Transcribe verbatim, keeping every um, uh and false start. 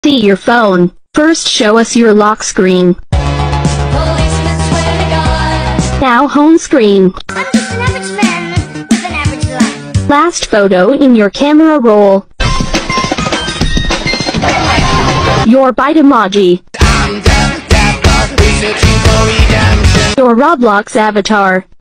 See your phone. First show us your lock screen. Policemen swear to God. Now home screen. I'm just an average man with an average life. Last photo in your camera roll. Your bite emoji. I'm Jack Dapper, researching for redemption. Your Roblox avatar.